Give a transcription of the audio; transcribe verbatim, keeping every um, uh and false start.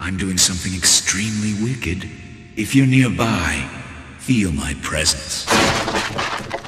I'm doing something extremely wicked. If you're nearby, feel my presence.